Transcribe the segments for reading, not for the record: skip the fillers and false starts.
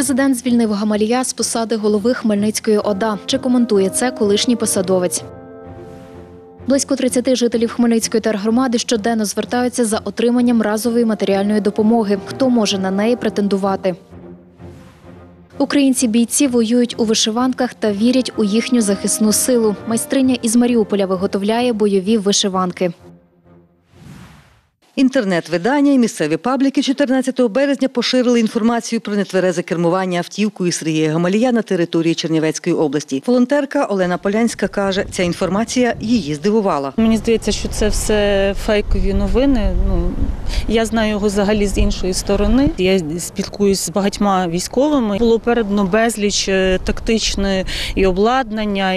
Президент звільнив Гамалія з посади голови Хмельницької ОДА. Чи коментує це колишній посадовець? Близько 30 жителів Хмельницької тергромади щоденно звертаються за отриманням разової матеріальної допомоги. Хто може на неї претендувати? Українці-бійці воюють у вишиванках та вірять у їхню захисну силу. Майстриня із Маріуполя виготовляє бойові вишиванки. Інтернет-видання і місцеві пабліки 14 березня поширили інформацію про нетверезе кермування автівкою Сергія Гамалія на території Чернівецької області. Волонтерка Олена Полянська каже, ця інформація її здивувала. Мені здається, що це все фейкові новини. Я знаю його взагалі з іншої сторони. Я спілкуюсь з багатьма військовими. Було передано безліч тактичне і обладнання,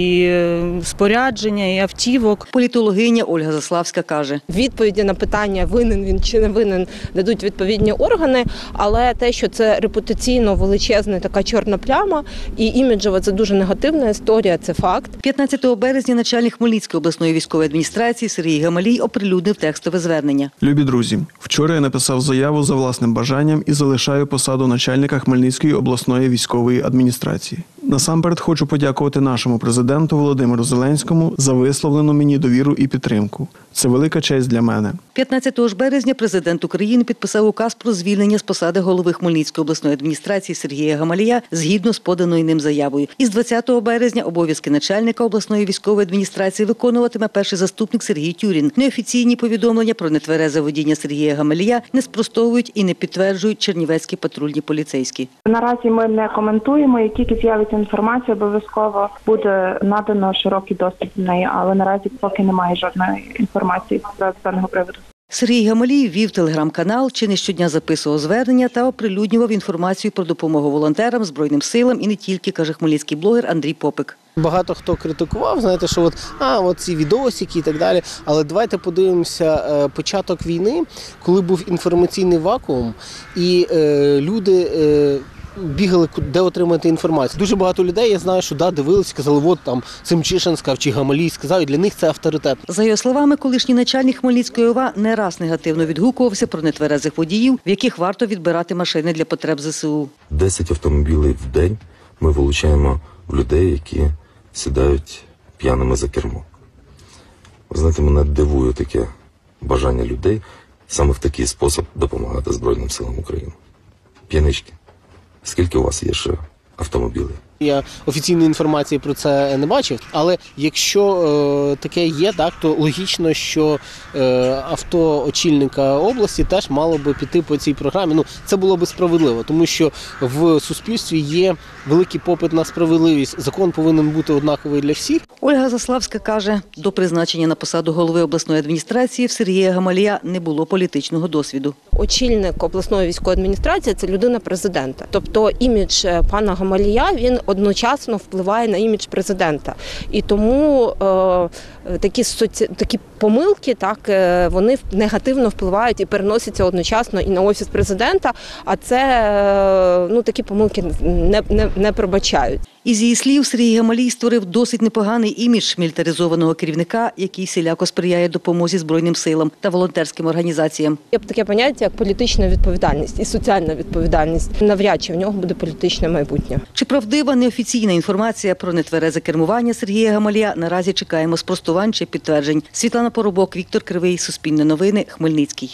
і спорядження, і автівок. Політологиня Ольга Заславська каже. Відповіді на питання, винен він чи не винен, дадуть відповідні органи, але те, що це репутаційно величезна така чорна пляма і іміджево це дуже негативна історія, це факт. 15 березня начальник Хмельницької обласної військової адміністрації Сергій Гамалій оприлюднив текстове звернення. Любі друзі, вчора я написав заяву за власним бажанням і залишаю посаду начальника Хмельницької обласної військової адміністрації. Насамперед хочу подякувати нашому президенту Володимиру Зеленському за висловлену мені довіру і підтримку. Це велика честь для мене. 15 ж березня президент України підписав указ про звільнення з посади голови Хмельницької обласної адміністрації Сергія Гамалія згідно з поданою ним заявою. Із 20 березня обов'язки начальника обласної військової адміністрації виконуватиме перший заступник Сергій Тюрін. Неофіційні повідомлення про нетверезе водіння Сергія Гамалія не спростовують і не підтверджують чернівецькі патрульні поліцейські. Наразі ми не коментуємо, як тільки з'явиться інформація, обов'язково буде надано широкий доступ до неї, але наразі поки немає жодної інформації з даного приводу. Сергій Гамалій вів телеграм-канал, чи не щодня записував звернення та оприлюднював інформацію про допомогу волонтерам, Збройним силам і не тільки, каже хмельницький блогер Андрій Попик. Багато хто критикував, знаєте, що от ці відосики і так далі. Але давайте подивимося початок війни, коли був інформаційний вакуум і люди бігали, де отримати інформацію. Дуже багато людей, я знаю, що дивилися, сказали, от там Семчишин сказав, чи Гамалій сказав, і для них це авторитет. За його словами, колишній начальник Хмельницької ОВА не раз негативно відгукувався про нетверезих водіїв, в яких варто відбирати машини для потреб ЗСУ. 10 автомобілів в день ми вилучаємо в людей, які сідають п'яними за кермо. Ви знаєте, мене дивує таке бажання людей саме в такий спосіб допомагати Збройним силам України. П'янички. Скільки у вас є ще автомобілів? Я офіційної інформації про це не бачив, але якщо таке є, то логічно, що авто очільника області теж мало би піти по цій програмі. Це було би справедливо, тому що в суспільстві є великий попит на справедливість. Закон повинен бути однаковий для всіх. Ольга Заславська каже, до призначення на посаду голови обласної адміністрації в Сергія Гамалія не було політичного досвіду. Очільник обласної військової адміністрації – це людина президента. Тобто імідж пана Гамалія, він одночасно впливає на імідж президента. І тому такі помилки, вони негативно впливають і переносяться одночасно і на Офіс президента, а це такі помилки не пробачають. Із її слів, Сергій Гамалій створив досить непоганий імідж мілітаризованого керівника, який всіляко сприяє допомозі Збройним силам та волонтерським організаціям. Є таке поняття, як політична відповідальність і соціальна відповідальність. Навряд чи в нього буде політичне майбутнє. Чи правдива неофіційна інформація про нетверезе кермування Сергія Гамалія, наразі чекаємо спростувань чи підтверджень. Світлана Поробок, Віктор Кривий, Суспільне новини, Хмельницький.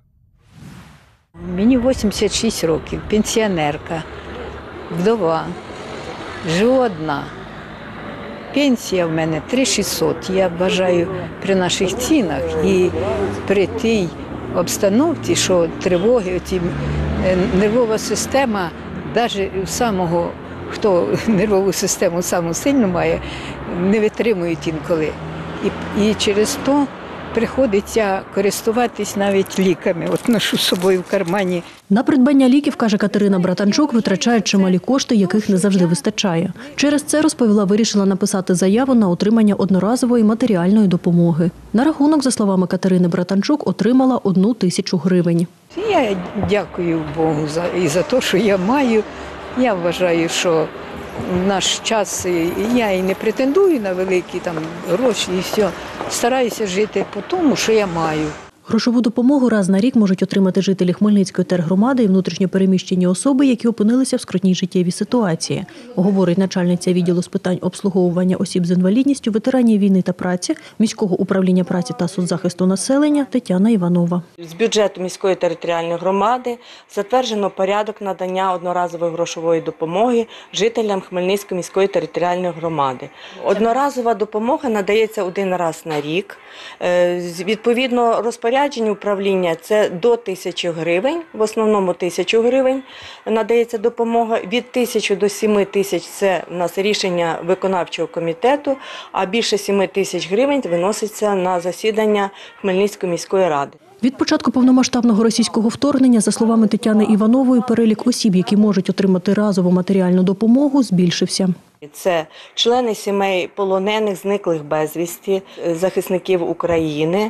Мені 86 років, пенсіонерка, вдова. Живу одна. Пенсія в мене 3600. Я бажаю при наших цінах і при тій обстановці, що тривоги, нервова система, навіть самого, хто нервову систему саму сильну має, не витримують інколи. І через то приходиться користуватись навіть ліками. От ношу з собою в кармані. На придбання ліків, каже Катерина Братанчук, витрачають чималі кошти, яких не завжди вистачає. Через це, розповіла, вирішила написати заяву на отримання одноразової матеріальної допомоги. На рахунок, за словами Катерини Братанчук, отримала 1000 гривень. Я дякую Богу за те, що я маю. Я вважаю, що в наш час я і не претендую на великі гроші, і все. Стараюся жити по тому, що я маю. Грошову допомогу раз на рік можуть отримати жителі Хмельницької тергромади і внутрішньо переміщені особи, які опинилися в скрутній життєвій ситуації, говорить начальниця відділу з питань обслуговування осіб з інвалідністю, ветеранів війни та праці, міського управління праці та соцзахисту населення Тетяна Іванова. З бюджету міської територіальної громади затверджено порядок надання одноразової грошової допомоги жителям Хмельницької міської територіальної громади. Одноразова допомога надається один раз на рік. Відповідно, розпорядження управління – це до 1000 гривень, в основному 1000 гривень надається допомога. Від 1000 до 7000 – це в нас рішення виконавчого комітету, а більше 7000 гривень виноситься на засідання Хмельницької міської ради. Від початку повномасштабного російського вторгнення, за словами Тетяни Іванової, перелік осіб, які можуть отримати разову матеріальну допомогу, збільшився. Це члени сімей полонених, зниклих безвісті, захисників України,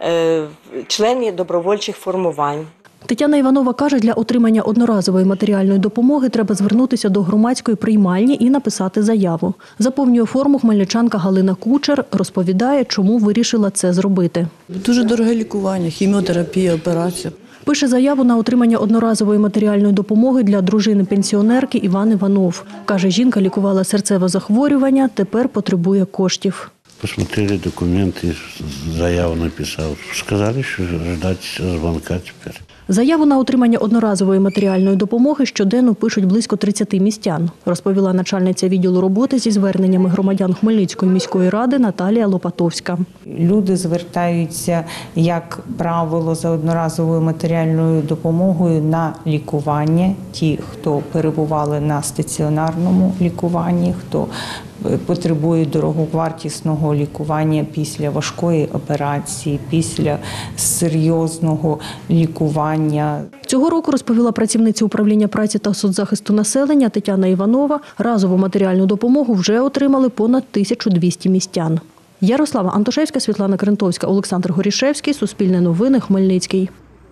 члени добровольчих формувань. Тетяна Іванова каже, для отримання одноразової матеріальної допомоги треба звернутися до громадської приймальні і написати заяву. Заповнює форму хмельничанка Галина Кучер, розповідає, чому вирішила це зробити. Дуже дороге лікування, хіміотерапія, операція. Пише заяву на отримання одноразової матеріальної допомоги для дружини-пенсіонерки Іван Іванов. Каже, жінка лікувала серцеве захворювання, тепер потребує коштів. Посмотрели документы, заяву написал. Сказали, что ждать звонка теперь. Заяву на отримання одноразової матеріальної допомоги щоденно пишуть близько 30 містян, розповіла начальниця відділу роботи зі зверненнями громадян Хмельницької міської ради Наталія Лопатовська. Люди звертаються, як правило, за одноразовою матеріальною допомогою на лікування. Ті, хто перебували на стаціонарному лікуванні, хто потребує дороговартісного лікування після важкої операції, після серйозного лікування. Цього року, розповіла працівниця управління праці та соцзахисту населення Тетяна Іванова, разову матеріальну допомогу вже отримали понад 1200 містян. Ярослава Антошевська, Світлана Крентовська, Олександр Горішевський, Суспільне новини, Хмельницький.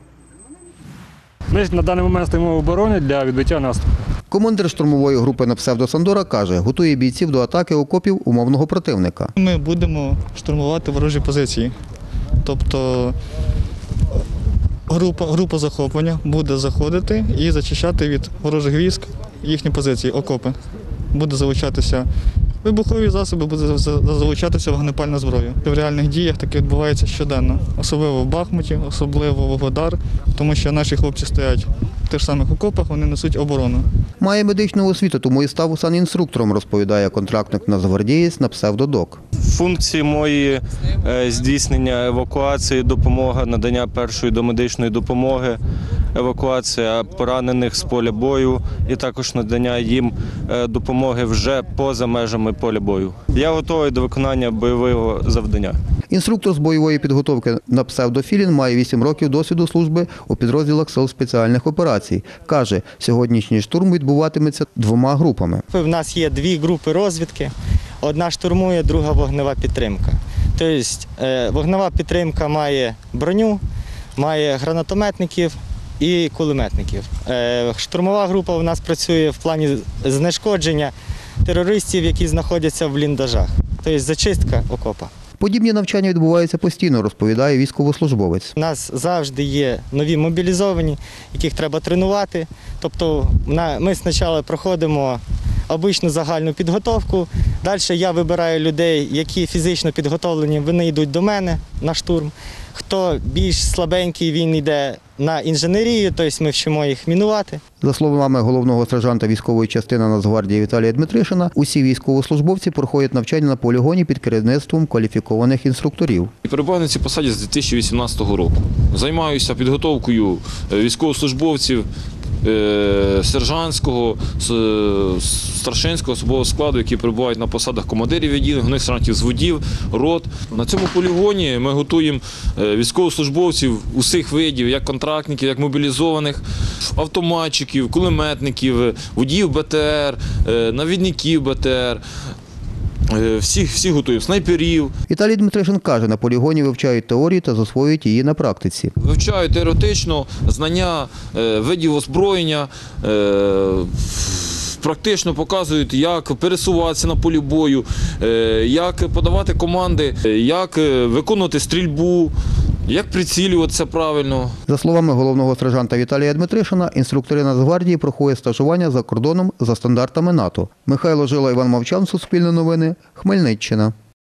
Ми на даний момент стоїмо в обороні для відбиття наступу. Командир штурмової групи на псевдо Сандора каже, готує бійців до атаки окопів умовного противника. Ми будемо штурмувати ворожі позиції. Тобто група захоплення буде заходити і зачищати від ворожих військ їхні позиції, окопи. Буде залучатися вибухові засоби, буде залучатися вогнепальна зброя. В реальних діях таке відбувається щоденно, особливо в Бахмуті, особливо в Вугледар, тому що наші хлопці стоять в тих самих окопах, вони несуть оборону. Має медичну освіту, тому і став санінструктором, розповідає контрактник нацгвардієць на псевдодок. Функції мої – здійснення евакуації, допомога, надання першої домедичної допомоги, евакуація поранених з поля бою і також надання їм допомоги вже поза межами поля бою. Я готовий до виконання бойового завдання. Інструктор з бойової підготовки на псевдофілін має 8 років досвіду служби у підрозділах Сил спеціальних операцій. Каже, сьогоднішній штурм відбуватиметься 2 групами. У нас є 2 групи розвідки. Одна штурмує, друга вогнева підтримка. Тобто вогнева підтримка має броню, має гранатометників і кулеметників. Штурмова група у нас працює в плані знешкодження терористів, які знаходяться в бліндажах. Тобто зачистка окопа. Подібні навчання відбуваються постійно, розповідає військовослужбовець. У нас завжди є нові мобілізовані, яких треба тренувати. Тобто ми спочатку проходимо обичну загальну підготовку. Далі я вибираю людей, які фізично підготовлені, вони йдуть до мене на штурм. Хто більш слабенький, він йде на інженерію, тобто ми вчимо їх мінувати. За словами головного сержанта військової частини Нацгвардії Віталія Дмитришина, усі військовослужбовці проходять навчання на полігоні під керівництвом кваліфікованих інструкторів. Перебуваю на цій посаді з 2018 року. Займаюся підготовкою військовослужбовців сержантського, старшинського особового складу, які перебувають на посадах командирів відділень, головних сержантів зводів, рот. На цьому полігоні ми готуємо військовослужбовців усіх видів, як контрактників, як мобілізованих, автоматчиків, кулеметників, водіїв БТР, навідників БТР. Всі готуємо, снайперів. Віталій Дмитришин каже, на полігоні вивчають теорію та засвоюють її на практиці. Вивчають теоретично знання видів озброєння, практично показують, як пересуватися на полі бою, як подавати команди, як виконувати стрільбу, як прицілюватися правильно. За словами головного сержанта Віталія Дмитришина, інструктори Нацгвардії проходять стажування за кордоном за стандартами НАТО. Михайло Жила, Іван Мовчан, Суспільне новини, Хмельниччина.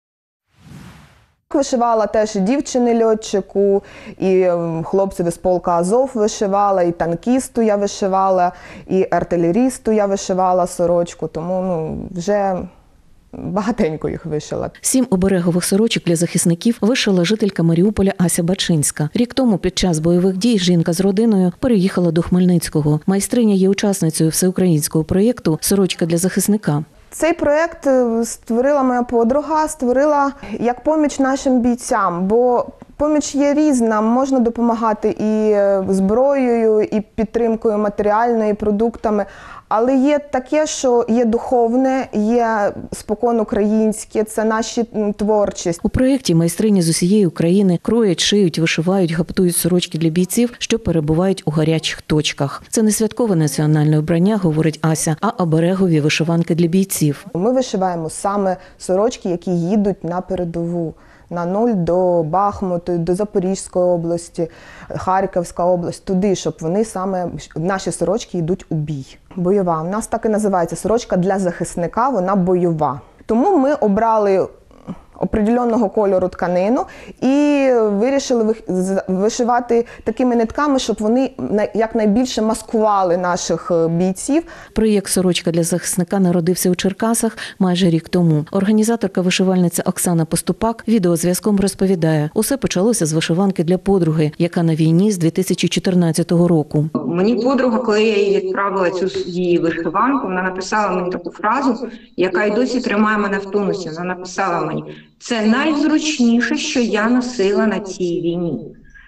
Вишивала теж і дівчини-льотчику, і хлопців із полка Азов вишивала, і танкісту я вишивала, і артилерісту я вишивала сорочку, тому вже багатенько їх вишила. 7 оберегових сорочок для захисників вишила жителька Маріуполя Ася Бачинська. Рік тому під час бойових дій жінка з родиною переїхала до Хмельницького. Майстриня є учасницею всеукраїнського проєкту «Сорочка для захисника». Цей проєкт створила моя подруга, створила як поміч нашим бійцям, бо поміч є різна, можна допомагати і зброєю, і підтримкою матеріальною, і продуктами. Але є таке, що є духовне, є спокон українське, це наші творчість. У проєкті майстрині з усієї України кроять, шиють, вишивають, гаптують сорочки для бійців, що перебувають у гарячих точках. Це не святкове національне вбрання, говорить Ася, а оберегові вишиванки для бійців. Ми вишиваємо саме сорочки, які їдуть на передову. На нуль до Бахмуту, до Запорізької області, Харківська область, туди, щоб вони саме, наші сорочки йдуть у бій. Бойова. У нас так і називається сорочка для захисника, вона бойова. Тому ми обрали определеного кольору тканину і вирішили вишивати такими нитками, щоб вони якнайбільше маскували наших бійців. Проєкт «Сорочка для захисника» народився у Черкасах майже рік тому. Організаторка-вишивальниця Оксана Поступак відеозв'язком розповідає, усе почалося з вишиванки для подруги, яка на війні з 2014 року. Мені подруга, коли я їй відправила цю її вишиванку, вона написала мені таку фразу, яка й досі тримає мене в тонусі. Вона написала мені: «Це найзручніше, що я носила на цій війні».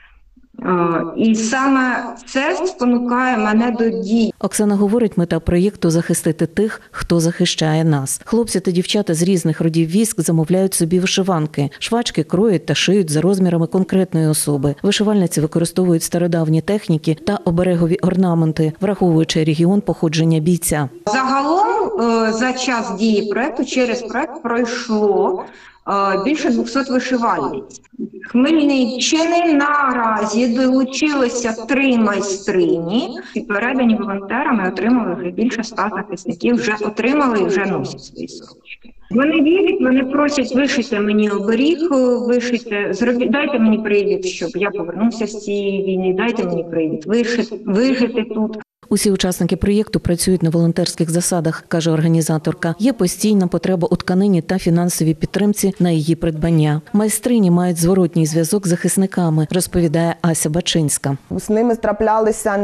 І саме це спонукає мене до дій. Оксана говорить, мета проєкту – захистити тих, хто захищає нас. Хлопці та дівчата з різних родів військ замовляють собі вишиванки. Швачки кроють та шиють за розмірами конкретної особи. Вишивальниці використовують стародавні техніки та оберегові орнаменти, враховуючи регіон походження бійця. Загалом за час дії проєкту через проєкт пройшло більше 200 вишивальниць. Хмельниччини наразі долучилося 3 майстрині і передані волонтерами отримали вже більше 100 захисників, вже отримали і вже носять свої сорочки. Вони вірять, вони просять: вишити мені оберіг, вишити, дайте мені привід, щоб я повернувся з цієї війни, дайте мені привід, вижити тут. Усі учасники проєкту працюють на волонтерських засадах, каже організаторка. Є постійна потреба у тканині та фінансовій підтримці на її придбання. Майстрині мають зворотній зв'язок з захисниками, розповідає Ася Бачинська. З ними траплялися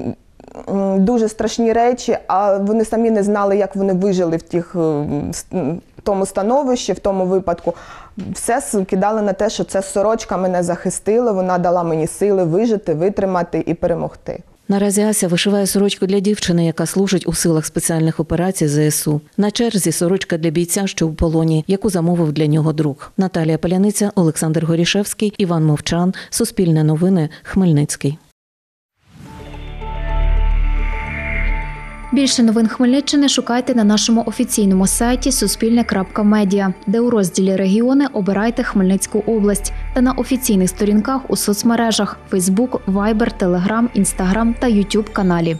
дуже страшні речі, а вони самі не знали, як вони вижили в тому становищі, в тому випадку. Все кидали на те, що ця сорочка мене захистила, вона дала мені сили вижити, витримати і перемогти. Наразі Ася вишиває сорочку для дівчини, яка служить у силах спеціальних операцій ЗСУ. На черзі сорочка для бійця, що в полоні, яку замовив для нього друг. Наталія Паляниця, Олександр Горішевський, Іван Мовчан, Суспільне новини, Хмельницький. Більше новин Хмельниччини шукайте на нашому офіційному сайті suspilne.media, де у розділі «Регіони» обирайте Хмельницьку область та на офіційних сторінках у соцмережах – Facebook, Viber, Telegram, Instagram та YouTube каналі.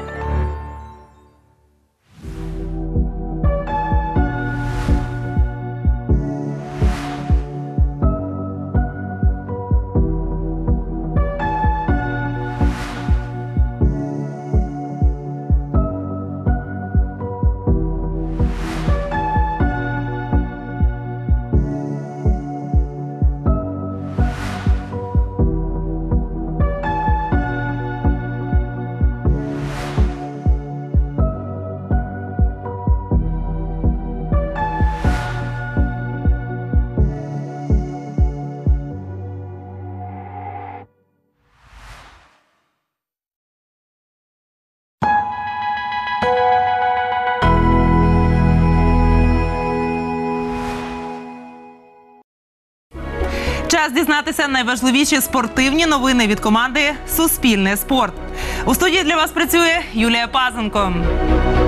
Час дізнатися найважливіші спортивні новини від команди «Суспільне спорт». У студії для вас працює Юлія Пазенко.